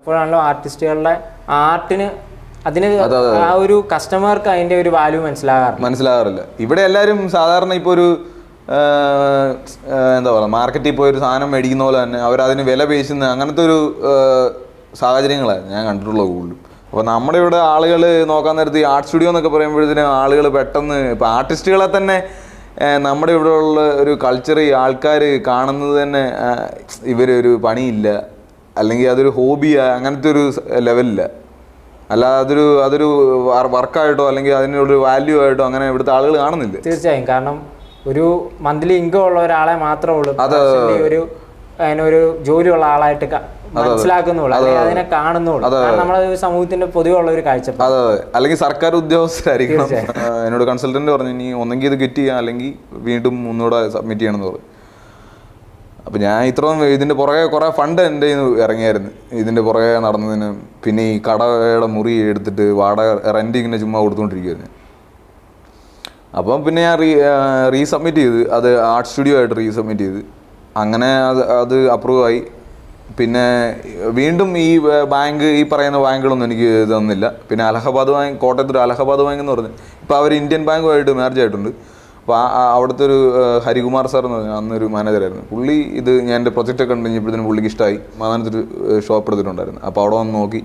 ഇപ്പോഴാണല്ലോ ആർട്ടിസ്റ്റുകളുടെ ആർട്ടിന് അതിന് ആ ഒരു കസ്റ്റമർക്ക് അതിന്റെ ഒരു വാല്യൂ മനസ്സിലാകാറില്ല. ഇവിടെ എല്ലാവരും സാധാരണ ഇപ്പോൾ ഒരു എന്താ പറയുക മാർക്കറ്റിൽ പോയി ഒരു സാധനം മേടിക്കുന്ന പോലെ തന്നെ അവരതിന് വില പേശുന്ന അങ്ങനത്തെ ഒരു സാഹചര്യങ്ങളാണ് ഞാൻ കണ്ടിട്ടുള്ളത് കൂടുതലും. അപ്പോൾ നമ്മുടെ ഇവിടെ ആളുകൾ നോക്കാൻ നേരത്ത് ഈ ആർട്ട് സ്റ്റുഡിയോ എന്നൊക്കെ പറയുമ്പോഴത്തേനും ആളുകൾ പെട്ടെന്ന് ഇപ്പോൾ ആർട്ടിസ്റ്റുകളെ തന്നെ നമ്മുടെ ഇവിടെ ഉള്ള ഒരു കൾച്ചർ ഈ ആൾക്കാർ കാണുന്നത് തന്നെ ഇവരൊരു പണിയില്ല അല്ലെങ്കിൽ അതൊരു ഹോബിയാ അങ്ങനത്തെ ഒരു ലെവലില്ല. അല്ലാതെ അതൊരു വർക്കായിട്ടോ അല്ലെങ്കിൽ അതിനൊരു വാല്യൂ ആയിട്ടോ അങ്ങനെ ഇവിടുത്തെ ആളുകൾ കാണുന്നില്ല. തീർച്ചയായും. കാരണം ഒരു മന്ത്ലി ഇൻകം ഉള്ള ഒരാളെ മാത്രമേ ഉള്ളൂ ഒരു ജോലിയുള്ള ആളായിട്ട് മനസ്സിലാക്കുന്നുള്ളൂ, അതിനെ കാണുന്നുള്ളൂ. നമ്മളെ സമൂഹത്തിന്റെ പൊതുവെയുള്ള ഒരു കാഴ്ചപ്പാട്. അതെ, അല്ലെങ്കിൽ സർക്കാർ ഉദ്യോഗസ്ഥരായിരിക്കണം. എന്നോട് കൺസൾട്ടന്റ് പറഞ്ഞു ഇനി ഒന്നെങ്കിൽ ഇത് കിറ്റ് ചെയ്യാം അല്ലെങ്കിൽ വീണ്ടും ഒന്നുകൂടെ സബ്മിറ്റ് ചെയ്യണമെന്ന് പറഞ്ഞു. അപ്പം ഞാൻ ഇത്രയും ഇതിൻ്റെ പുറകെ കുറേ ഫണ്ട് എൻ്റെ ഇറങ്ങിയായിരുന്നു ഇതിൻ്റെ പുറകെ നടന്നതിന്. പിന്നെ ഈ കടയുടെ മുറി എടുത്തിട്ട് വാടക റെൻ്റ് ഇങ്ങനെ ചുമ്മാ കൊടുത്തുകൊണ്ടിരിക്കുകയായിരുന്നു. അപ്പം പിന്നെ ഞാൻ റീസബ്മിറ്റ് ചെയ്ത് അത് ആർട്ട് സ്റ്റുഡിയോ ആയിട്ട് റീസബ്മിറ്റ് ചെയ്ത് അങ്ങനെ അത് അപ്രൂവ് ആയി. പിന്നെ വീണ്ടും ഈ ബാങ്ക് ഈ പറയുന്ന ബാങ്കുകളൊന്നും എനിക്ക് തന്നില്ല. പിന്നെ അലഹബാദ് ബാങ്ക്, കോട്ടയത്തൊരു അലഹബാദ് ബാങ്ക് എന്ന് പറഞ്ഞ് ഇപ്പോൾ അവർ ഇന്ത്യൻ ബാങ്കുമായിട്ട് മേർജ് ആയിട്ടുണ്ട്. അപ്പോൾ അവിടുത്തെ ഒരു ഹരികുമാർ സാർ എന്ന് പറഞ്ഞാൽ അന്നൊരു മാനേജറായിരുന്നു. പുള്ളി ഇത് ഞാൻ എൻ്റെ പ്രൊജക്റ്റൊക്കെ കണ്ടു കഴിഞ്ഞപ്പോഴത്തേനും പുള്ളിക്ക് ഇഷ്ടമായി. മാതാനത്തൊരു ഷോപ്പ് എടുത്തിട്ടുണ്ടായിരുന്നു. അപ്പോൾ അവിടെ വന്ന് നോക്കി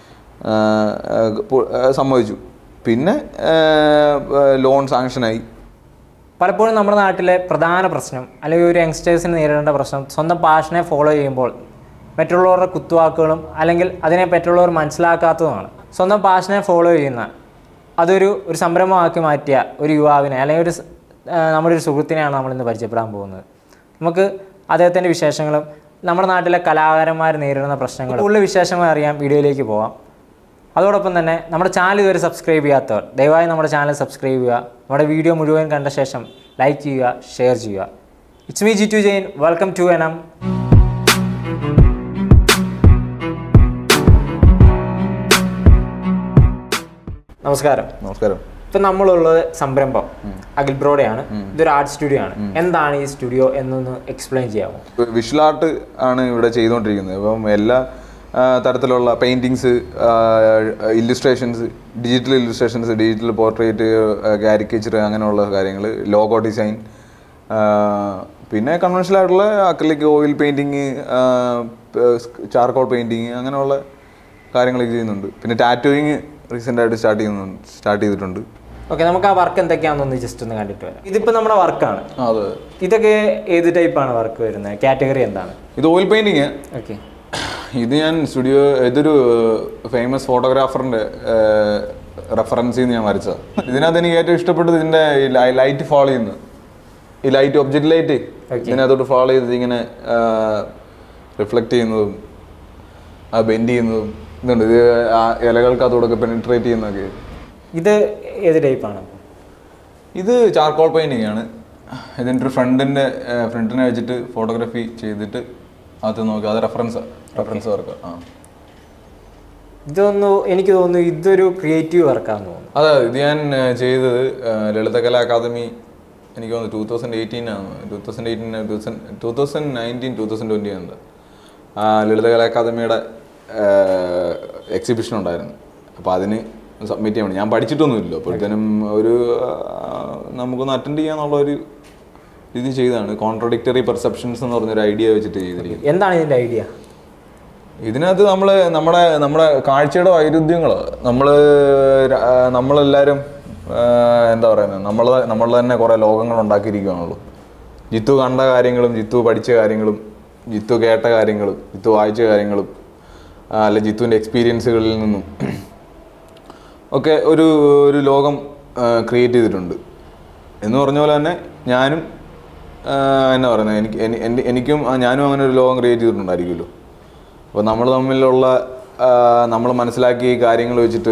സമ്മതിച്ചു. പിന്നെ ലോൺ സാങ്ഷനായി. പലപ്പോഴും നമ്മുടെ നാട്ടിലെ പ്രധാന പ്രശ്നം അല്ലെങ്കിൽ ഒരു യങ്സ്റ്റേഴ്സിന് നേരിടേണ്ട പ്രശ്നം സ്വന്തം പാഷനെ ഫോളോ ചെയ്യുമ്പോൾ മറ്റുള്ളവരുടെ കുത്തുവാക്കുകളും അല്ലെങ്കിൽ അതിനെ മറ്റുള്ളവർ മനസ്സിലാക്കാത്തതുമാണ്. സ്വന്തം പാഷനെ ഫോളോ ചെയ്യുന്ന അതൊരു സംരംഭമാക്കി മാറ്റിയ ഒരു യുവാവിനെ അല്ലെങ്കിൽ നമ്മുടെ ഒരു സുഹൃത്തിനെയാണ് നമ്മളിന്ന് പരിചയപ്പെടാൻ പോകുന്നത്. നമുക്ക് അദ്ദേഹത്തിൻ്റെ വിശേഷങ്ങളും നമ്മുടെ നാട്ടിലെ കലാകാരന്മാർ നേരിടുന്ന പ്രശ്നങ്ങളും കൂടുതൽ വിശേഷങ്ങൾ അറിയാൻ വീഡിയോയിലേക്ക് പോകാം. അതോടൊപ്പം തന്നെ നമ്മുടെ ചാനൽ ഇതുവരെ സബ്സ്ക്രൈബ് ചെയ്യാത്തവർ ദയവായി നമ്മുടെ ചാനൽ സബ്സ്ക്രൈബ് ചെയ്യുക. നമ്മുടെ വീഡിയോ മുഴുവൻ കണ്ട ശേഷം ലൈക്ക് ചെയ്യുക, ഷെയർ ചെയ്യുക. It's me Jithu Jain. Welcome to എനം. നമസ്കാരം. ഇപ്പം നമ്മളുള്ളത് സംരംഭം അഖിൽ ബ്രോഡയാണ്. ഇതൊരു ആർട്ട് സ്റ്റുഡിയോ ആണ്. എന്താണ് ഈ സ്റ്റുഡിയോ എന്നൊന്ന് എക്സ്പ്ലെയിൻ ചെയ്യാമോ? വിഷ്വൽ ആർട്ട് ആണ് ഇവിടെ ചെയ്തുകൊണ്ടിരിക്കുന്നത്. ഇപ്പം എല്ലാ തരത്തിലുള്ള paintings, illustrations, digital portrait, caricature അങ്ങനെയുള്ള കാര്യങ്ങൾ, ലോഗോ ഡിസൈൻ, പിന്നെ കൺവെൻഷനൽ ആയിട്ടുള്ള acrylic oil painting, charcoal painting അങ്ങനെയുള്ള കാര്യങ്ങളൊക്കെ ചെയ്യുന്നുണ്ട്. പിന്നെ ടാറ്റോയിങ് റീസെൻ്റായിട്ട് സ്റ്റാർട്ട് ചെയ്തിട്ടുണ്ട്. ഓക്കെ, നമുക്ക് ആ വർക്ക് എന്തൊക്കെയാണെന്നൊന്ന് ജസ്റ്റ് ഒന്ന് കണ്ടിട്ട് വരാം. ഇതിപ്പോൾ നമ്മുടെ വർക്കാണ്. അതെ. ഇതൊക്കെ ഏത് ടൈപ്പാണ് വർക്ക് വരുന്നത്? കാറ്റഗറി എന്താണ്? ഇത് ഓയിൽ പെയിൻറ്റിങ്. ഓക്കെ. ഇത് ഞാൻ ഇതൊരു ഫേമസ് ഫോട്ടോഗ്രാഫറിൻ്റെ റെഫറൻസിൽ നിന്ന് ഞാൻ വരച്ചതാണ്. ഇതിനകത്ത് എനിക്ക് ഏറ്റവും ഇഷ്ടപ്പെട്ടത് ഇതിൻ്റെ ലൈറ്റ് ഫോളോ ചെയ്യുന്നത്. ഈ ലൈറ്റ്, ഒബ്ജക്റ്റ് ലൈറ്റ് ഇതിനകത്തോട്ട് ഫോളോ ചെയ്ത് ഇങ്ങനെ റിഫ്ലക്റ്റ് ചെയ്യുന്നതും ബെൻഡ് ചെയ്യുന്നതും ഇതുണ്ട്. ഇത് ഇലകൾക്കകത്തോടൊക്കെ പെനിട്രേറ്റ് ചെയ്യുന്നതൊക്കെ. ഇത് ഏത് ടൈപ്പാണ്? ഇത് ചാർക്കോൾ പെയിൻറ്റിങ് ആണ്. ഇതിൻ്റെ ഒരു ഫ്രണ്ടിനെ വെച്ചിട്ട് ഫോട്ടോഗ്രാഫി ചെയ്തിട്ട് അത് നോക്കി അത് റെഫറൻസ് വർക്ക്. എനിക്ക് തോന്നുന്നു ഇതൊരു ക്രിയേറ്റീവ് വർക്കാണെന്ന് തോന്നുന്നു. അതെ, ഇത് ഞാൻ ചെയ്തത് ലളിതകലാ അക്കാദമി എനിക്ക് തോന്നുന്നു 2018 ആണ്. 2020 ആണ്. ലളിതകലാ അക്കാദമിയുടെ എക്സിബിഷൻ ഉണ്ടായിരുന്നു. അപ്പോൾ അതിന് സബ്മിറ്റ് ചെയ്യാൻ വേണ്ടി ഞാൻ പഠിച്ചിട്ടൊന്നുമില്ല. അപ്പോഴത്തേനും നമുക്കൊന്ന് അറ്റൻഡ് ചെയ്യാന്നുള്ള ഒരു ഇത് ചെയ്തതാണ്. കോൺട്രഡിക്ടറി പെർസെപ്ഷൻസ് എന്ന് പറഞ്ഞൊരു ഐഡിയ വെച്ചിട്ട് ചെയ്തിരിക്കുന്നത്. എന്താണ് ഇതിൻ്റെ ഐഡിയ? ഇതിനകത്ത് നമ്മുടെ കാഴ്ചയുടെ വൈരുദ്ധ്യങ്ങൾ നമ്മളെല്ലാവരും എന്താ പറയുന്നത് നമ്മൾ തന്നെ കുറേ ലോകങ്ങൾ ഉണ്ടാക്കിയിരിക്കുകയാണല്ലോ. ജിത്തു കണ്ട കാര്യങ്ങളും ജിത്തു പഠിച്ച കാര്യങ്ങളും ജിത്തു കേട്ട കാര്യങ്ങളും ജിത്തു വായിച്ച കാര്യങ്ങളും അല്ല ജിത്തുവിൻ്റെ എക്സ്പീരിയൻസുകളിൽ നിന്നും ഒക്കെ ഒരു ലോകം ക്രിയേറ്റ് ചെയ്തിട്ടുണ്ട്. എന്ന് പറഞ്ഞ പോലെ തന്നെ ഞാനും എന്നാ പറയുന്നത് എനിക്കും ഞാനും അങ്ങനെ ഒരു ലോകം ക്രിയേറ്റ് ചെയ്തിട്ടുണ്ടായിരിക്കുമല്ലോ. അപ്പോൾ നമ്മൾ തമ്മിലുള്ള നമ്മൾ മനസ്സിലാക്കിയ ഈ കാര്യങ്ങൾ വെച്ചിട്ട്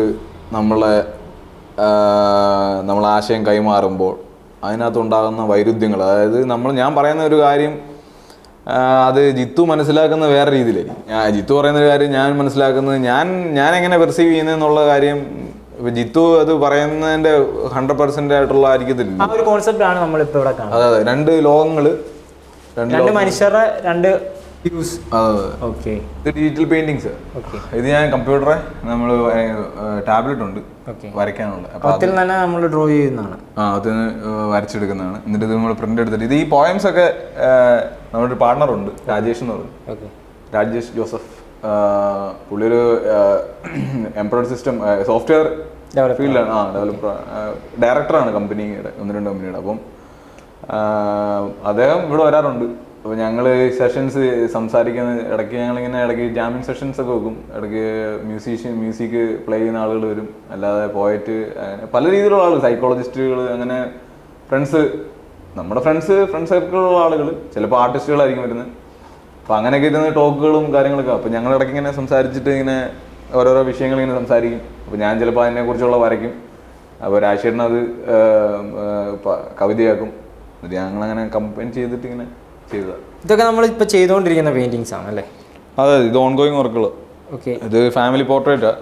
നമ്മൾ ആശയം കൈമാറുമ്പോൾ അതിനകത്തുണ്ടാകുന്ന വൈരുദ്ധ്യങ്ങൾ, അതായത് ഞാൻ പറയുന്ന ഒരു കാര്യം അത് ജിത്തു മനസ്സിലാക്കുന്ന വേറെ രീതിയിലായിരിക്കും. ജിത്തു പറയുന്ന ഒരു കാര്യം ഞാൻ മനസ്സിലാക്കുന്നത് ഞാൻ എങ്ങനെ പെർസീവ് ചെയ്യുന്നതെന്നുള്ള കാര്യം ജിത്തു അത് പറയുന്നതിൻ്റെ 100% ആയിട്ടുള്ള ആയിരിക്കത്തില്ല. ആ ഒരു കോൺസെപ്റ്റാണ് നമ്മളിപ്പോൾ ഇവിടെ കാണുന്നത്. അതെ, രണ്ട് ലോകങ്ങൾ, രണ്ട് മനുഷ്യരുടെ രണ്ട് ഓക്കെ. ഇത് ഡിജിറ്റൽ പെയിന്റിങ്സ്. ഇത് ഞാൻ കമ്പ്യൂട്ടറെ നമ്മൾ ടാബ്ലറ്റ് ഉണ്ട് വരയ്ക്കാനുള്ള, അതിൽ തന്നെ നമ്മൾ ഡ്രോ ചെയ്യുന്നതാണ്. അതിൽ വരച്ചെടുക്കുന്നതാണ്. എന്നിട്ട് ഇത് നമ്മൾ പ്രിന്റ് എടുത്തിട്ട് ഇത് ഈ പോയംസ് ഒക്കെ നമ്മുടെ ഒരു പാർട്ണറുണ്ട്, രാജേഷ് എന്ന് പറയും, രാജേഷ് ജോസഫ്. പുള്ളി ഒരു എംപ്ലോയ്ഡ് സിസ്റ്റം സോഫ്റ്റ്വെയർ ഫീൽഡിലാണ്, ഡെവലപ്പർ, ഡയറക്ടറാണ് കമ്പനിയുടെ, 1-2 കമ്പനിയുടെ. അപ്പം അദ്ദേഹം ഇവിടെ വരാറുണ്ട്. അപ്പോൾ ഞങ്ങൾ സെഷൻസ് സംസാരിക്കുന്ന ഇടയ്ക്ക് ഞങ്ങളിങ്ങനെ ഇടയ്ക്ക് ജാമിങ് സെഷൻസ് ഒക്കെ വെക്കും. ഇടയ്ക്ക് മ്യൂസിക് പ്ലേ ചെയ്യുന്ന ആളുകൾ വരും, അല്ലാതെ പോയറ്റ്, അങ്ങനെ പല രീതിയിലുള്ള ആളുകൾ, സൈക്കോളജിസ്റ്റുകൾ, അങ്ങനെ ഫ്രണ്ട്സ്, നമ്മുടെ ഫ്രണ്ട് സർക്കിളിലുള്ള ആളുകൾ, ചിലപ്പോൾ ആർട്ടിസ്റ്റുകളായിരിക്കും വരുന്നത്. അപ്പോൾ അങ്ങനെയൊക്കെ ഇരുന്ന് ടോക്കുകളും കാര്യങ്ങളൊക്കെ. അപ്പോൾ ഞങ്ങൾ ഇടയ്ക്ക് ഇങ്ങനെ സംസാരിച്ചിട്ട് ഇങ്ങനെ ഓരോരോ വിഷയങ്ങൾ ഇങ്ങനെ സംസാരിക്കും. അപ്പോൾ ഞാൻ ചിലപ്പോൾ അതിനെക്കുറിച്ചുള്ള വരയ്ക്കും, അപ്പോൾ രാജേട്ടൻ അത് കവിതയാക്കും. എന്നിട്ട് ഞങ്ങളങ്ങനെ കമ്പൈൻ ചെയ്തിട്ട് ഇങ്ങനെ ചെയ്തതാണ്. ഇതൊക്കെ നമ്മളിപ്പോൾ ചെയ്തുകൊണ്ടിരിക്കുന്ന പെയിൻറ്റിങ്സ് ആണ് അല്ലേ? അതെ, ഇത് ഓൺഗോയിങ് വർക്കുകൾ. ഓക്കെ. ഇത് ഫാമിലി പോർട്രേറ്റാണ്.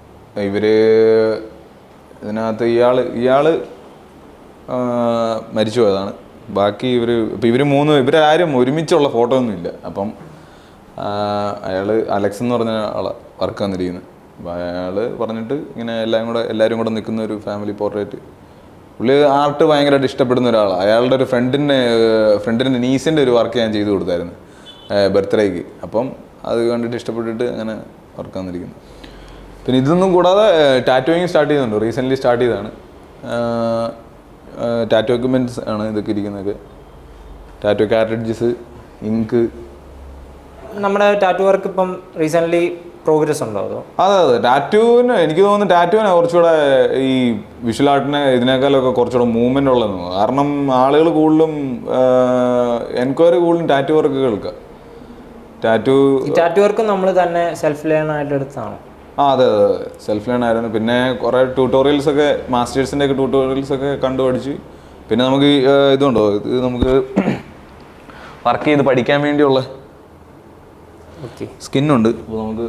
ഇതിനകത്ത് ഇയാൾ മരിച്ചു പോയതാണ്. ബാക്കി ഇവരാരും ഒരുമിച്ചുള്ള ഫോട്ടോ ഒന്നും ഇല്ല. അപ്പം അയാൾ അലക്സ് എന്ന് പറഞ്ഞ ആളെ വർക്ക് വന്നിരിക്കുന്നത്. അപ്പോൾ അയാൾ പറഞ്ഞിട്ട് ഇങ്ങനെ എല്ലാവരും കൂടെ നിൽക്കുന്ന ഒരു ഫാമിലി പോർട്രേറ്റ്. പുള്ളി ആർട്ട് ഭയങ്കരമായിട്ട് ഇഷ്ടപ്പെടുന്ന ഒരാളാണ്. അയാളുടെ ഒരു ഫ്രണ്ടിൻ്റെ നീസിൻ്റെ ഒരു വർക്ക് ഞാൻ ചെയ്തു കൊടുത്തായിരുന്നു ബർത്ത്ഡേക്ക്. അപ്പം അത് കണ്ടിട്ട് ഇഷ്ടപ്പെട്ടിട്ട് അങ്ങനെ വർക്ക് വന്നിരിക്കുന്നു. പിന്നെ ഇതൊന്നും കൂടാതെ ടാറ്റോയിങ് സ്റ്റാർട്ട് ചെയ്യുന്നുണ്ട്. റീസെൻ്റ്ലി സ്റ്റാർട്ട് ചെയ്തതാണ്. ടാറ്റോ എക്യുപ്മെൻറ്റ്സ് ആണ് ഇതൊക്കെ ഇരിക്കുന്നതൊക്കെ. ടാറ്റോ കാർട്രിഡ്ജസ്, ഇങ്ക്. നമ്മുടെ ടാറ്റോ വർക്ക് ഇപ്പം റീസെൻ്റ്ലി പ്രോഗ്രസ് ഉണ്ടോ അതോ? അതെ, ടാറ്റൂവിന് എനിക്ക് തോന്നുന്നു ടാറ്റൂവിന് കുറച്ചുകൂടെ ഈ വിഷ്വൽ ആർട്ടിനെ ഇതിനേക്കാളൊക്കെ കുറച്ചുകൂടെ മൂവ്മെൻ്റ് ഉള്ളതെന്ന് തോന്നുന്നു. കാരണം ആളുകൾ കൂടുതലും എൻക്വയറി കൂടുതലും ടാറ്റു വർക്കുകൾക്ക്. ടാറ്റു വർക്ക് നമ്മൾ തന്നെ സെൽഫ് ലേൺ ആയിട്ട് എടുത്താണോ? അതെ, സെൽഫ് ലേൺ ആയിരുന്നു. പിന്നെ കുറേ ട്യൂട്ടോറിയൽസ് ഒക്കെ, മാസ്റ്റേഴ്സിൻ്റെ ഒക്കെ ട്യൂട്ടോറിയൽസ് ഒക്കെ കണ്ടു പഠിച്ച്. പിന്നെ നമുക്ക് ഇതുണ്ടോ, ഇത് നമുക്ക് വർക്ക് ചെയ്ത് പഠിക്കാൻ വേണ്ടിയുള്ള സ്കിന്നുണ്ട്. അപ്പോൾ നമുക്ക്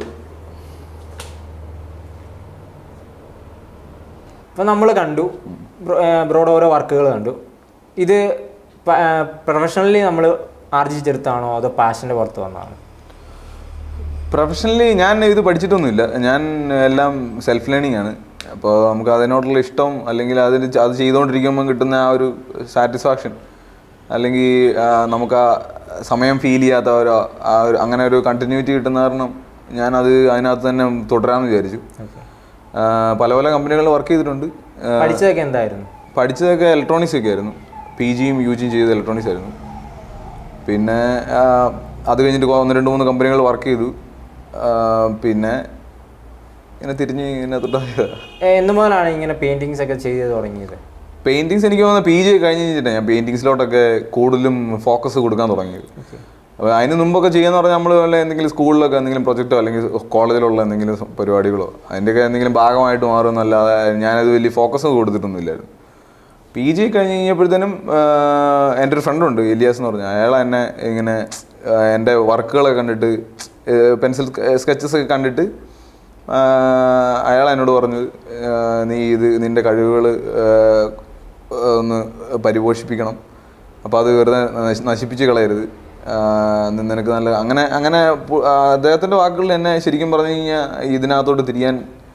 ഇപ്പോൾ നമ്മൾ കണ്ടു, ബ്രോഡ് ഓരോ വർക്കുകൾ കണ്ടു. ഇത് പ്രൊഫഷണലി നമ്മൾ ആർജിച്ചെടുത്താണോ അതോ പാഷൻ്റെ പുറത്ത് വന്നതാണോ? പ്രൊഫഷണലി ഞാൻ ഇത് പഠിച്ചിട്ടൊന്നുമില്ല. ഞാൻ എല്ലാം സെൽഫ് ലേണിംഗ് ആണ്. അപ്പോൾ നമുക്ക് അതിനോടുള്ള ഇഷ്ടം, അല്ലെങ്കിൽ അത് ചെയ്തുകൊണ്ടിരിക്കുമ്പോൾ കിട്ടുന്ന ആ ഒരു സാറ്റിസ്ഫാക്ഷൻ, അല്ലെങ്കിൽ നമുക്ക് ആ സമയം ഫീൽ ചെയ്യാത്ത അങ്ങനെ ഒരു കണ്ടിന്യൂറ്റി കിട്ടുന്ന കാരണം ഞാനത് അതിനകത്ത് തന്നെ തുടരാമെന്ന് വിചാരിച്ചു. പല കമ്പനികളിൽ വർക്ക് ചെയ്തിട്ടുണ്ട്. പഠിച്ചതൊക്കെ എന്തായിരുന്നു? പഠിച്ചതൊക്കെ ഇലക്ട്രോണിക്സ് ഒക്കെ ആയിരുന്നു. PG യും UG യും ചെയ്ത് ഇലക്ട്രോണിക്സ് ആയിരുന്നു. പിന്നെ അത് കഴിഞ്ഞിട്ട് 1-2-3 കമ്പനികൾ വർക്ക് ചെയ്തു. പിന്നെ ഇങ്ങനെ തിരിഞ്ഞ് ഇങ്ങനെ എന്ന് മുതലാണ് ഇങ്ങനെ പെയിൻറ്റിങ്സ് ഒക്കെ ചെയ്ത് തുടങ്ങിയത്? പെയിൻറ്റിങ്സ് എനിക്ക് തോന്നുന്നത് PG കഴിഞ്ഞ് കഴിഞ്ഞിട്ടാണ് ഞാൻ പെയിൻറ്റിങ്സിലോട്ടൊക്കെ കൂടുതലും ഫോക്കസ് കൊടുക്കാൻ തുടങ്ങിയത്. അപ്പോൾ അതിന് മുമ്പൊക്കെ ചെയ്യാന്ന് പറഞ്ഞാൽ നമ്മൾ വല്ല എന്തെങ്കിലും സ്കൂളിലൊക്കെ എന്തെങ്കിലും പ്രൊജക്റ്റോ അല്ലെങ്കിൽ കോളേജിലുള്ള എന്തെങ്കിലും പരിപാടികളോ അതിൻ്റെയൊക്കെ എന്തെങ്കിലും ഭാഗമായിട്ട് മാറുമെന്നല്ലാതെ ഞാനത് വലിയ ഫോക്കസ് കൊടുത്തിട്ടൊന്നുമില്ലായിരുന്നു. PG കഴിഞ്ഞ് കഴിഞ്ഞപ്പോഴത്തേനും എൻ്റെ ഒരു ഫ്രണ്ടുണ്ട്, ഇലിയാസ് എന്ന് പറഞ്ഞാൽ. അയാൾ എന്നെ ഇങ്ങനെ എൻ്റെ വർക്കുകളൊക്കെ കണ്ടിട്ട്, പെൻസിൽ സ്കെച്ചസ് ഒക്കെ കണ്ടിട്ട് അയാൾ എന്നോട് പറഞ്ഞു, നീ നിൻ്റെ കഴിവുകൾ ഒന്ന് പരിപോഷിപ്പിക്കണം, അപ്പോൾ അത് വെറുതെ നശിപ്പിച്ച് കളയരുത്, നിനക്ക് നല്ല അങ്ങനെ അദ്ദേഹത്തിൻ്റെ വാക്കുകളിൽ എന്നെ ശരിക്കും പറഞ്ഞു കഴിഞ്ഞാൽ ഇതിനകത്തോട്ട് തിരിയാൻ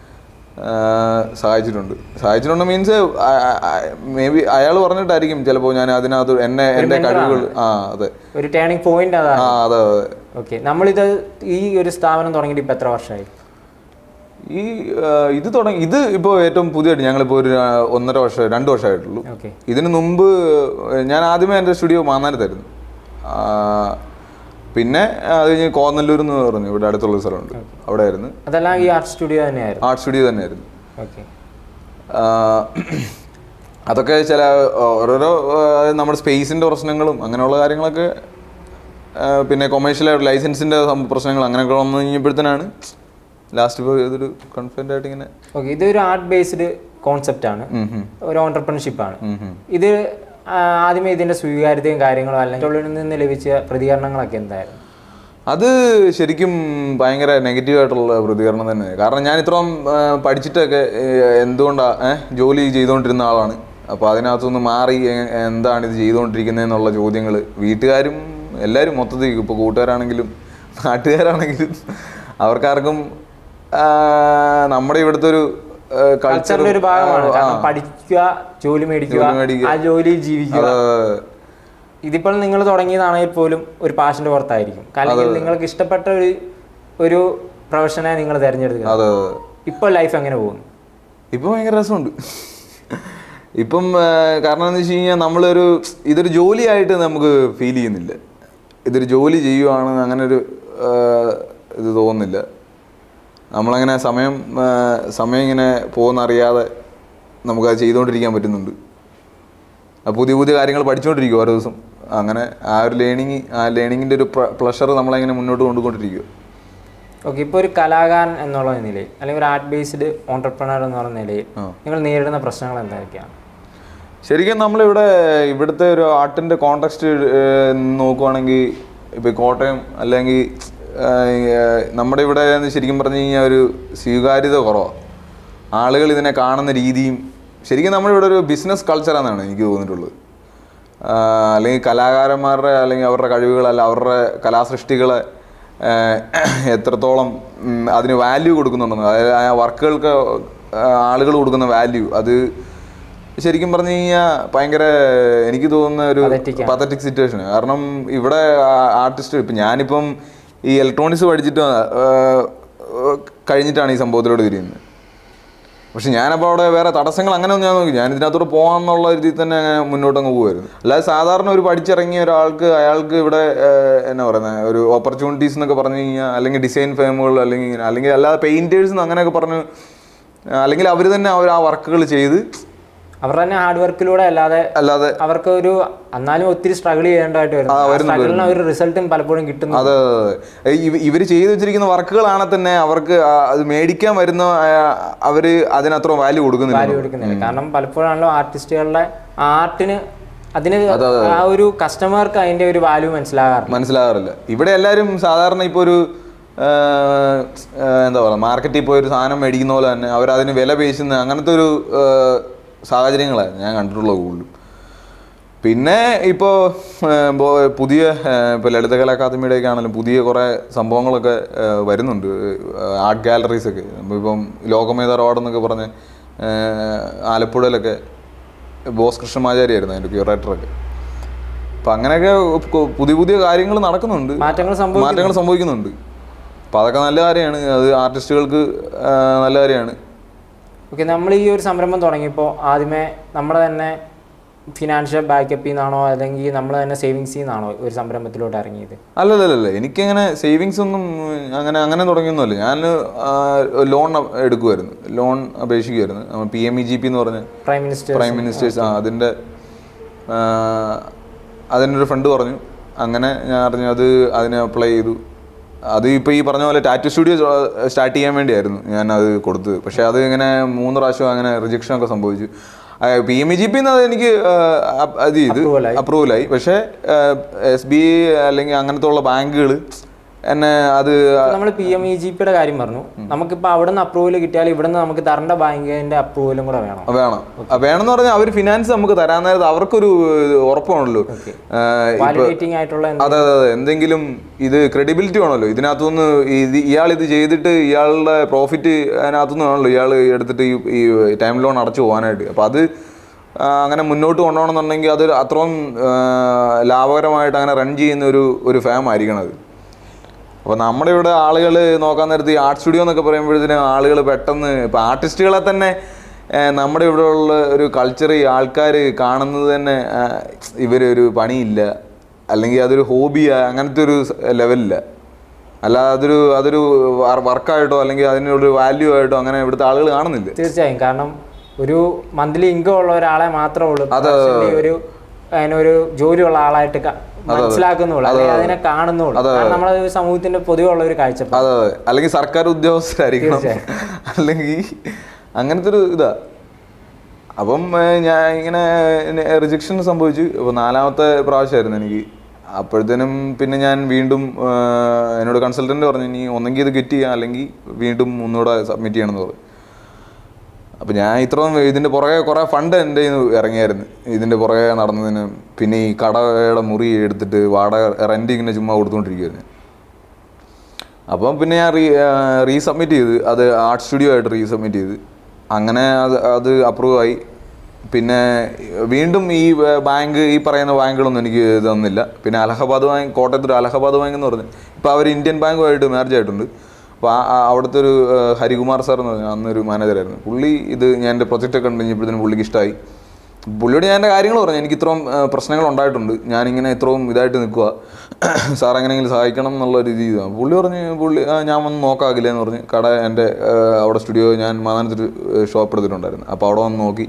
സഹായിച്ചിട്ടുണ്ട് മീൻസ് മേ ബി അയാൾ പറഞ്ഞിട്ടായിരിക്കും ചിലപ്പോൾ ഞാൻ അതിനകത്ത് എൻ്റെ കഴിവുകൾ അതെ ഒരു ടേണിംഗ് പോയിന്റ് അതാണ്. അതെ. ഓക്കെ, നമ്മളിത് ഈ ഒരു സ്ഥാപനം തുടങ്ങിയിട്ട് ഇപ്പോൾ എത്ര വർഷമായി? ഇത് ഇപ്പോൾ ഏറ്റവും പുതിയതായിട്ട് ഞങ്ങളിപ്പോൾ ഒരു 2 വർഷമായിട്ടുള്ളൂ. ഇതിനു മുമ്പ് ഞാൻ ആദ്യമേ എൻ്റെ സ്റ്റുഡിയോ മാന്നാനത്തായിരുന്നു. പിന്നെ അത് കഴിഞ്ഞ് കോന്നല്ലൂർ എന്ന് പറഞ്ഞു, ഇവിടെ അടുത്തുള്ള സ്ഥലമുണ്ട്, അവിടെ ആയിരുന്നു. അതെല്ലാം ഈ ആർട്ട് സ്റ്റുഡിയോ തന്നെയായിരുന്നു. അതൊക്കെ ചില ഓരോരോ നമ്മുടെ സ്പേസിൻ്റെ പ്രശ്നങ്ങളും അങ്ങനെയുള്ള കാര്യങ്ങളൊക്കെ, പിന്നെ കൊമേഴ്ഷ്യലായിട്ട് ലൈസൻസിൻ്റെ പ്രശ്നങ്ങൾ അങ്ങനെയൊക്കെ വന്നു കഴിഞ്ഞപ്പോഴത്തേനാണ് ലാസ്റ്റ് ഇപ്പോൾ ഇതൊരു കോൺഫിഡൻ്റ് ആയിട്ട് ഇങ്ങനെ. ഓക്കെ, ഇതൊരു ആർട്ട് ബേസ്ഡ് കോൺസെപ്റ്റ് ആണ്, ഒരു ഓൺടർപ്രണർഷിപ്പാണ്. ഇത് ആദ്യമേ ഇതിൻ്റെ സ്വീകാര്യതയും കാര്യങ്ങളും അല്ലെങ്കിൽ തൊഴിലിൽ നിന്ന് ലഭിച്ച പ്രതികരണങ്ങളൊക്കെ എന്തായിരുന്നു? അത് ശരിക്കും ഭയങ്കര നെഗറ്റീവായിട്ടുള്ള പ്രതികരണം തന്നെ. കാരണം ഞാൻ ഇത്രയും പഠിച്ചിട്ടൊക്കെ എന്തുകൊണ്ടാണ് ജോലി ചെയ്തുകൊണ്ടിരുന്ന ആളാണ്. അപ്പോൾ അതിനകത്തുനിന്ന് മാറി എന്താണ് ഇത് ചെയ്തുകൊണ്ടിരിക്കുന്നതെന്നുള്ള ചോദ്യങ്ങൾ വീട്ടുകാരും എല്ലാവരും മൊത്തത്തിൽ, ഇപ്പോൾ കൂട്ടുകാരാണെങ്കിലും നാട്ടുകാരാണെങ്കിലും അവർക്കാർക്കും നമ്മുടെ ഇവിടുത്തെ ഒരു കൾച്ചറിന്റെ ഒരു ഭാഗമാണ്. കാരണം പഠിക്കുക, ജോലി മേടിക്കുക, ആ ജോലിയിൽ ജീവിക്കുക. ഇതിപ്പോൾ നിങ്ങൾ തുടങ്ങിയതാണെങ്കിൽ പോലും ഒരു പാഷന്റെ പുറത്തായിരിക്കും. കാരണം നിങ്ങൾക്ക് ഇഷ്ടപ്പെട്ട ഒരു പ്രൊഫഷനെ നിങ്ങൾ തിരഞ്ഞെടുക്കുക. ഇപ്പോൾ ലൈഫ് എങ്ങനെ പോകുന്നു? ഇപ്പം ഭയങ്കര രസമുണ്ട്. ഇപ്പം കാരണം എന്ന് വെച്ച് കഴിഞ്ഞാൽ ഇതൊരു ജോലിയായിട്ട് നമുക്ക് ഫീൽ ചെയ്യുന്നില്ല. ഇതൊരു ജോലി ചെയ്യുവാണ് അങ്ങനൊരു ഇത് തോന്നുന്നില്ല. നമ്മളങ്ങനെ സമയം ഇങ്ങനെ പോകുന്നറിയാതെ നമുക്കത് ചെയ്തുകൊണ്ടിരിക്കാൻ പറ്റുന്നുണ്ട്. പുതിയ പുതിയ കാര്യങ്ങൾ പഠിച്ചുകൊണ്ടിരിക്കും ഓരോ ദിവസം. അങ്ങനെ ആ ലേണിങ്ങിൻ്റെ ഒരു പ്ലഷർ നമ്മളെങ്ങനെ മുന്നോട്ട് കൊണ്ടുകൊണ്ടിരിക്കുക. ഓക്കെ, ഇപ്പോൾ ഒരു കലാകാരൻ എന്നുള്ള നിലയിൽ അല്ലെങ്കിൽ ഒരു ആർട്ട് ബേസ്ഡ് ഓൺടർപ്രണർ എന്നുള്ള നിലയിൽ നിങ്ങൾ നേരിടുന്ന പ്രശ്നങ്ങൾ എന്തൊക്കെയാണ്? ശരിക്കും ഇവിടുത്തെ ഒരു ആർട്ടിൻ്റെ കോണ്ടെക്സ്റ്റ് നോക്കുവാണെങ്കിൽ ഇപ്പോൾ കോട്ടയം അല്ലെങ്കിൽ നമ്മുടെ ഇവിടെ ശരിക്കും പറഞ്ഞു കഴിഞ്ഞാൽ ഒരു സ്വീകാര്യത കുറവാണ്. ആളുകൾ ഇതിനെ കാണുന്ന രീതിയും ശരിക്കും നമ്മളിവിടെ ഒരു ബിസിനസ് കൾച്ചറാണെന്നാണ് എനിക്ക് തോന്നിയിട്ടുള്ളത്. അല്ലെങ്കിൽ കലാകാരന്മാരുടെ അല്ലെങ്കിൽ അവരുടെ കഴിവുകൾ അവരുടെ കലാസൃഷ്ടികളെ എത്രത്തോളം അതിന് വാല്യൂ കൊടുക്കുന്നുണ്ടെന്ന്, അതായത് ആ വർക്കുകൾക്ക് ആളുകൾ കൊടുക്കുന്ന വാല്യൂ, അത് ശരിക്കും പറഞ്ഞു കഴിഞ്ഞാൽ ഭയങ്കര എനിക്ക് തോന്നുന്ന ഒരു പതറ്റിക് സിറ്റുവേഷനാണ്. കാരണം ഇവിടെ ആർട്ടിസ്റ്റ് ഞാനിപ്പം ഈ ഇലക്ട്രോണിക്സ് കഴിഞ്ഞിട്ടാണ് ഈ സംഭവത്തിലോട്ട് തിരിയുന്നത്. പക്ഷെ ഞാനപ്പോൾ അവിടെ വേറെ തടസ്സങ്ങൾ അങ്ങനെയൊന്നും ഞാൻ നോക്കി, ഞാൻ ഇതിനകത്തോട്ട് പോകാമെന്നുള്ള രീതിയിൽ തന്നെ മുന്നോട്ടങ്ങ് പോകുമായിരുന്നു. അല്ലാതെ സാധാരണ ഒരു പഠിച്ചിറങ്ങിയ അയാൾക്ക് ഇവിടെ എന്നാ പറയുന്നത് ഒരു ഓപ്പർച്യൂണിറ്റീസ് എന്നൊക്കെ പറഞ്ഞു കഴിഞ്ഞാൽ, അല്ലെങ്കിൽ ഡിസൈൻ ഫേമുകൾ അല്ലെങ്കിൽ അല്ലാതെ പെയിൻറ്റേഴ്സ് അങ്ങനെയൊക്കെ പറഞ്ഞു, അല്ലെങ്കിൽ അവർ തന്നെ ആ വർക്കുകൾ ചെയ്ത് അവർ തന്നെ ഹാർഡ് വർക്കിലൂടെ അല്ലാതെ അവർക്ക് എന്നാലും ഒത്തിരി സ്ട്രഗിൾ ചെയ്യേണ്ടതായിട്ട് വരും. ഒരു റിസൾട്ടും പലപ്പോഴും കിട്ടുന്നു. അതെ, ഇവർ ചെയ്തു വെച്ചിരിക്കുന്ന വർക്കുകളാണ് തന്നെ അവർക്ക് അത് മേടിക്കാൻ വരുന്ന അവർ അതിനത്ര വാല്യൂ കൊടുക്കുന്നില്ല. കാരണം പലപ്പോഴാണല്ലോ ആർട്ടിസ്റ്റുകളുടെ ആർട്ടിന് ആ ഒരു കസ്റ്റമർക്ക് അതിന്റെ ഒരു വാല്യൂ മനസ്സിലാകാറില്ല. ഇവിടെ എല്ലാവരും സാധാരണ ഇപ്പോൾ ഒരു എന്താ പറയുക മാർക്കറ്റിൽ പോയി ഒരു സാധനം മേടിക്കുന്ന പോലെ തന്നെ അവരതിന് വില പേശുന്ന അങ്ങനത്തെ ഒരു സാഹചര്യങ്ങളാണ് ഞാൻ കണ്ടിട്ടുള്ളത് കൂടുതലും. പിന്നെ ഇപ്പോൾ പുതിയ ലളിതകല അക്കാദമിയുടെയൊക്കെ ആണെങ്കിലും പുതിയ കുറേ സംഭവങ്ങളൊക്കെ വരുന്നുണ്ട്. ആർട്ട് ഗാലറീസൊക്കെ ഇപ്പം ലോകമേധ അവാർഡ് എന്നൊക്കെ പറഞ്ഞ് ആലപ്പുഴയിലൊക്കെ ബോസ് കൃഷ്ണമാചാരിയായിരുന്നു അതിൻ്റെ ക്യൂറേറ്ററൊക്കെ. അപ്പം അങ്ങനെയൊക്കെ പുതിയ പുതിയ കാര്യങ്ങൾ നടക്കുന്നുണ്ട്, മാറ്റങ്ങൾ സംഭവിക്കുന്നുണ്ട്. അപ്പം അതൊക്കെ നല്ല കാര്യമാണ്, അത് ആർട്ടിസ്റ്റുകൾക്ക് നല്ല കാര്യമാണ്. ഓക്കെ, നമ്മൾ ഈ ഒരു സംരംഭം തുടങ്ങിയപ്പോൾ ആദ്യമേ നമ്മുടെ തന്നെ ഫിനാൻഷ്യൽ ബാക്കപ്പിൽ നിന്നാണോ അല്ലെങ്കിൽ നമ്മൾ തന്നെ സേവിങ്സിൽ നിന്നാണോ ഒരു സംരംഭത്തിലോട്ട് ഇറങ്ങിയത്? അല്ലല്ല, എനിക്കങ്ങനെ സേവിങ്സ് ഒന്നും അങ്ങനെ തുടങ്ങിയൊന്നുമല്ല. ഞാൻ ലോൺ എടുക്കുമായിരുന്നു, ലോൺ അപേക്ഷിക്കുമായിരുന്നു. PMEGP എന്ന് പറഞ്ഞ പ്രൈം മിനിസ്റ്റേഴ്സ് അതിനൊരു ഫണ്ട് പറഞ്ഞു. അങ്ങനെ ഞാൻ അറിഞ്ഞു, അതിനെ അപ്ലൈ ചെയ്തു. അത് ഇപ്പോൾ ഈ പറഞ്ഞ പോലെ ടാറ്റു സ്റ്റുഡിയോ സ്റ്റാർട്ട് ചെയ്യാൻ വേണ്ടിയായിരുന്നു ഞാൻ അത് കൊടുത്തത്. പക്ഷേ അത് ഇങ്ങനെ 3 പ്രാവശ്യം അങ്ങനെ റിജക്ഷനൊക്കെ സംഭവിച്ചു. PMEGP എനിക്ക് അത് ചെയ്ത് അപ്രൂവലായി. പക്ഷേ SBI അല്ലെങ്കിൽ അങ്ങനത്തെ ഉള്ള ബാങ്കുകൾ എന്നെ നമ്മൾ PMEGPയുടെ കാര്യം പറഞ്ഞു. നമുക്കിപ്പോൾ അവിടെ നിന്ന് അപ്രൂവൽ കിട്ടിയാൽ ഇവിടെ നിന്ന് നമുക്ക് തരേണ്ട ബാങ്കിന്റെ അപ്രൂവലും കൂടെ വേണമെന്ന് പറഞ്ഞാൽ അവർ ഫിനാൻസ് നമുക്ക് തരാൻ നേരത്ത് അവർക്കൊരു ഉറപ്പാണല്ലോ. അതെ, എന്തെങ്കിലും ഇത് ക്രെഡിബിലിറ്റി വേണമല്ലോ ഇതിനകത്തുനിന്ന്. ഇയാൾ ഇത് ചെയ്തിട്ട് ഇയാളുടെ പ്രോഫിറ്റ് അതിനകത്തുനിന്ന് വേണമല്ലോ ഇയാൾ എടുത്തിട്ട് ഈ ടൈം ലോൺ അടച്ചു പോകാനായിട്ട്. അപ്പോൾ അത് അങ്ങനെ മുന്നോട്ട് കൊണ്ടുപോകണമെന്നുണ്ടെങ്കിൽ അത് അത്രയും ലാഭകരമായിട്ട് അങ്ങനെ റൺ ചെയ്യുന്ന ഒരു ഫാം ആയിരിക്കണം അത്. അപ്പോൾ നമ്മുടെ ഇവിടെ ആളുകൾ നോക്കാൻ നേരത്ത് ഈ ആർട്ട് സ്റ്റുഡിയോ എന്നൊക്കെ പറയുമ്പോഴത്തേനും ആളുകൾ പെട്ടെന്ന് ഇപ്പോൾ ആർട്ടിസ്റ്റുകളെ തന്നെ നമ്മുടെ ഇവിടെ ഉള്ള ഒരു കൾച്ചർ ഈ ആൾക്കാർ കാണുന്നത് തന്നെ ഇവരൊരു പണിയില്ല അല്ലെങ്കിൽ അതൊരു ഹോബിയാ അങ്ങനത്തെ ഒരു ലെവലില്ല. അല്ലാതെ അതൊരു വർക്കായിട്ടോ അല്ലെങ്കിൽ അതിനൊരു വാല്യൂ ആയിട്ടോ അങ്ങനെ ഇവിടുത്തെ ആളുകൾ കാണുന്നില്ല. തീർച്ചയായും, കാരണം ഒരു മന്ത്ലി ഇൻകം ഉള്ള ഒരാളെ മാത്രമേ ഉള്ളൂ ഒരു ജോലിയുള്ള ആളായിട്ട് മനസ്സിലാക്കുന്നുള്ളൂ, അതിനെ കാണുന്നുള്ളൂ. നമ്മളെ സമൂഹത്തിന്റെ പൊതുവെയുള്ള ഒരു കാഴ്ചപ്പാട്. അതെ, അല്ലെങ്കിൽ സർക്കാർ ഉദ്യോഗസ്ഥരായിരിക്കണം, അല്ലെങ്കിൽ അങ്ങനത്തെ ഒരു ഇതാ. അപ്പം ഞാൻ ഇങ്ങനെ റിജക്ഷൻ സംഭവിച്ചു. അപ്പോൾ 4ാമത്തെ പ്രാവശ്യമായിരുന്നു എനിക്ക്. അപ്പോഴത്തേനും പിന്നെ ഞാൻ വീണ്ടും എന്നോട് കൺസൾട്ടൻ്റ് പറഞ്ഞു ഇനി ഒന്നെങ്കിൽ ഇത് ഗെറ്റ് ചെയ്യാം അല്ലെങ്കിൽ വീണ്ടും ഒന്നുകൂടെ സബ്മിറ്റ് ചെയ്യണമെന്ന് പറഞ്ഞു. അപ്പോൾ ഞാൻ ഇത്രയും ഇതിൻ്റെ പുറകെ കുറേ ഫണ്ട് എൻ്റെ ഇറങ്ങിയായിരുന്നു ഇതിൻ്റെ പുറകെ നടന്നതിന്. പിന്നെ ഈ കടയുടെ മുറി എടുത്തിട്ട് വാടക റെൻ്റ് ഇങ്ങനെ ചുമ്മാ കൊടുത്തുകൊണ്ടിരിക്കുമായിരുന്നു. അപ്പം പിന്നെ ഞാൻ റീസബ്മിറ്റ് ചെയ്ത്, അത് ആർട്ട് സ്റ്റുഡിയോ ആയിട്ട് റീസബ്മിറ്റ് ചെയ്ത്. അങ്ങനെ അത് അപ്രൂവ് ആയി. പിന്നെ വീണ്ടും ഈ പറയുന്ന ബാങ്കുകളൊന്നും എനിക്ക് തന്നില്ല. പിന്നെ അലഹബാദ് ബാങ്ക്, കോട്ടയത്തൊരു അലഹബാദ് ബാങ്ക് എന്ന് പറഞ്ഞ് ഇപ്പോൾ അവർ ഇന്ത്യൻ ബാങ്കുമായിട്ട് മേർജ് ആയിട്ടുണ്ട്. അപ്പോൾ അവിടുത്തെ ഒരു ഹരികുമാർ സാർ എന്ന് പറഞ്ഞാൽ അന്നൊരു മാനേജറായിരുന്നു. പുള്ളി ഞാൻ എൻ്റെ പ്രൊജക്റ്റൊക്കെ കഴിഞ്ഞപ്പോഴത്തേനും പുള്ളിക്ക് ഇഷ്ടമായി. പുള്ളിയോട് ഞാൻ എൻ്റെ കാര്യങ്ങൾ പറഞ്ഞു, എനിക്ക് ഇത്രയും പ്രശ്നങ്ങൾ ഉണ്ടായിട്ടുണ്ട്, ഞാനിങ്ങനെ ഇത്രയും ഇതായിട്ട് നിൽക്കുക, സാർ എങ്ങനെയെങ്കിലും സഹായിക്കണം എന്നുള്ള രീതി. പുള്ളി ഞാൻ വന്ന് നോക്കാകില്ല എന്ന് പറഞ്ഞ് എൻ്റെ അവിടെ സ്റ്റുഡിയോ ഞാൻ മാതാനത്തൊരു ഷോപ്പ് എടുത്തിട്ടുണ്ടായിരുന്നു. അപ്പോൾ അവിടെ വന്ന് നോക്കി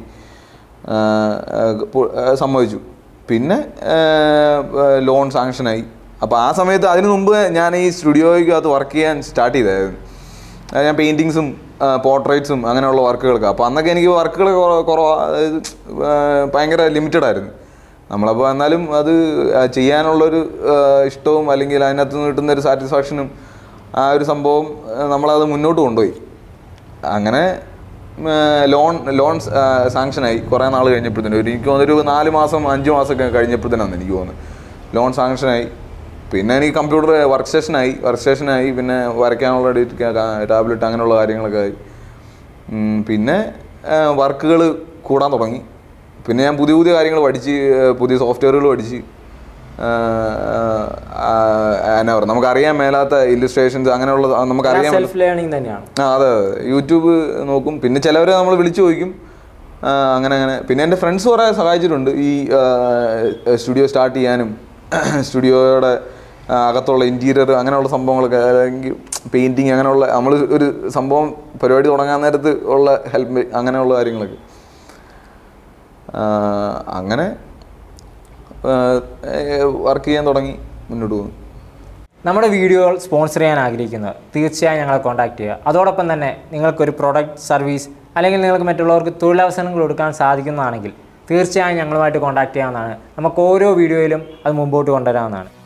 സമ്മതിച്ചു. പിന്നെ ലോൺ സാങ്ഷനായി. അപ്പോൾ ആ സമയത്ത് അതിന് മുമ്പ് ഞാൻ ഈ സ്റ്റുഡിയോയ്ക്കകത്ത് വർക്ക് ചെയ്യാൻ സ്റ്റാർട്ട് ചെയ്തായിരുന്നു. ഞാൻ പെയിൻറ്റിങ്സും പോർട്രേറ്റ്സും അങ്ങനെയുള്ള വർക്കുകൾക്ക്. അപ്പോൾ അന്നൊക്കെ എനിക്ക് വർക്കുകൾ കുറവാണ്, അതായത് ഭയങ്കര ലിമിറ്റഡ് ആയിരുന്നു. നമ്മളപ്പോൾ എന്നാലും അത് ചെയ്യാനുള്ളൊരു ഇഷ്ടവും അല്ലെങ്കിൽ അതിനകത്ത് നിന്ന് കിട്ടുന്നൊരു സാറ്റിസ്ഫാക്ഷനും ആ ഒരു സംഭവം നമ്മളത് മുന്നോട്ട് കൊണ്ടുപോയി. അങ്ങനെ ലോൺ സാങ്ഷനായി. കുറേ നാൾ കഴിഞ്ഞപ്പോഴത്തേനും എനിക്ക് തോന്നുന്നൊരു 4 മാസം 5 മാസമൊക്കെ കഴിഞ്ഞപ്പോഴത്തേനാണ് എനിക്ക് തോന്നുന്നത് ലോൺ സാങ്ഷനായി. പിന്നെ എനിക്ക് കമ്പ്യൂട്ടർ വർക്ക് സ്റ്റേഷനായി. പിന്നെ വരയ്ക്കാനുള്ള ടാബ്ലറ്റ് അങ്ങനെയുള്ള കാര്യങ്ങളൊക്കെ ആയി. പിന്നെ വർക്കുകൾ കൂടാൻ തുടങ്ങി. പിന്നെ ഞാൻ പുതിയ കാര്യങ്ങൾ പഠിച്ച്, പുതിയ സോഫ്റ്റ്വെയറുകൾ പഠിച്ച്, എന്നാ പറയുക, നമുക്കറിയാൻ മേലാത്ത ഇല്ലുസ്ട്രേഷൻസ് അങ്ങനെയുള്ള നമുക്കറിയാൻ അതെ, യൂട്യൂബ് നോക്കും. പിന്നെ ചിലവരെ നമ്മൾ വിളിച്ചു ചോദിക്കും. അങ്ങനെ. പിന്നെ എൻ്റെ ഫ്രണ്ട്സ് കുറേ സഹായിച്ചിട്ടുണ്ട് ഈ സ്റ്റുഡിയോ സ്റ്റാർട്ട് ചെയ്യാനും, സ്റ്റുഡിയോയുടെ അകത്തുള്ള ഇൻറ്റീരിയർ അങ്ങനെയുള്ള സംഭവങ്ങളൊക്കെ, അല്ലെങ്കിൽ പെയിൻറ്റിങ് അങ്ങനെയുള്ള നമ്മൾ ഒരു സംഭവം പരിപാടി തുടങ്ങാൻ നേരത്ത് ഉള്ള ഹെൽപ്പ്, അങ്ങനെയുള്ള കാര്യങ്ങളൊക്കെ. അങ്ങനെ വർക്ക് ചെയ്യാൻ തുടങ്ങി, മുന്നോട്ട് പോകുന്നു. നമ്മുടെ വീഡിയോകൾ സ്പോൺസർ ചെയ്യാൻ ആഗ്രഹിക്കുന്നത് തീർച്ചയായും ഞങ്ങളെ കോൺടാക്ട് ചെയ്യുക. അതോടൊപ്പം തന്നെ നിങ്ങൾക്കൊരു പ്രോഡക്റ്റ്, സർവീസ് അല്ലെങ്കിൽ നിങ്ങൾക്ക് മറ്റുള്ളവർക്ക് തൊഴിലവസരങ്ങൾ കൊടുക്കാൻ സാധിക്കുന്നതാണെങ്കിൽ തീർച്ചയായും ഞങ്ങളുമായിട്ട് കോൺടാക്ട് ചെയ്യാവുന്നതാണ്. നമുക്ക് ഓരോ വീഡിയോയിലും അത് മുമ്പോട്ട് കൊണ്ടുവരാവുന്നതാണ്.